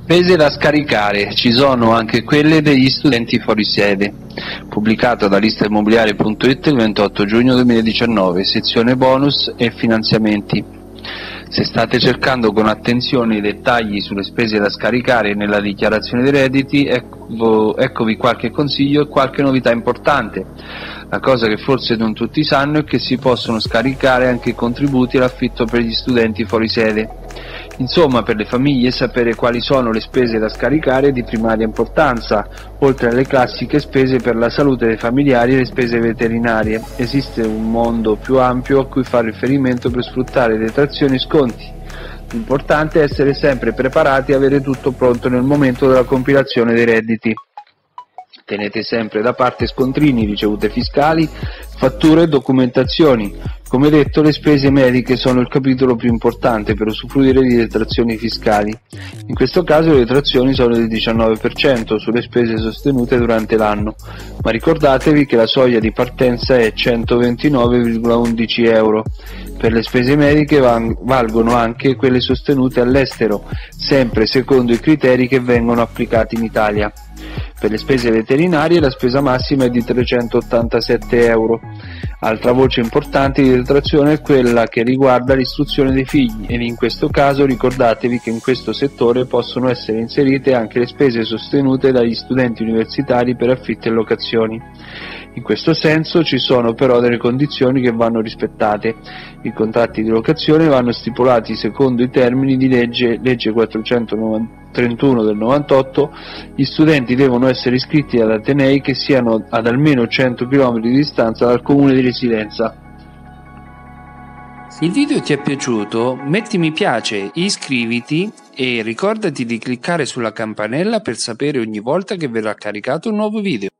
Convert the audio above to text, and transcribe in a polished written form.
Spese da scaricare, ci sono anche quelle degli studenti fuori sede. Pubblicata da listaimmobiliare.it il 28 giugno 2019, sezione bonus e finanziamenti. Se state cercando con attenzione i dettagli sulle spese da scaricare nella dichiarazione dei redditi, eccovi qualche consiglio e qualche novità importante. La cosa che forse non tutti sanno è che si possono scaricare anche i contributi all'affitto per gli studenti fuori sede. Insomma, per le famiglie sapere quali sono le spese da scaricare è di primaria importanza. Oltre alle classiche spese per la salute dei familiari e le spese veterinarie, esiste un mondo più ampio a cui fare riferimento per sfruttare detrazioni e sconti. L'importante è essere sempre preparati e avere tutto pronto nel momento della compilazione dei redditi. Tenete sempre da parte scontrini, ricevute fiscali, fatture e documentazioni. Come detto, le spese mediche sono il capitolo più importante per usufruire di detrazioni fiscali. In questo caso le detrazioni sono del 19% sulle spese sostenute durante l'anno, ma ricordatevi che la soglia di partenza è 129,11 euro. Per le spese mediche valgono anche quelle sostenute all'estero, sempre secondo i criteri che vengono applicati in Italia. Per le spese veterinarie la spesa massima è di 387 euro. Altra voce importante di detrazione è quella che riguarda l'istruzione dei figli ed in questo caso ricordatevi che in questo settore possono essere inserite anche le spese sostenute dagli studenti universitari per affitto e locazioni. In questo senso ci sono però delle condizioni che vanno rispettate. I contratti di locazione vanno stipulati secondo i termini di legge 431 del 98, gli studenti devono essere iscritti ad atenei che siano ad almeno 100 km di distanza dal comune di residenza. Se il video ti è piaciuto, metti mi piace, iscriviti e ricordati di cliccare sulla campanella per sapere ogni volta che verrà caricato un nuovo video.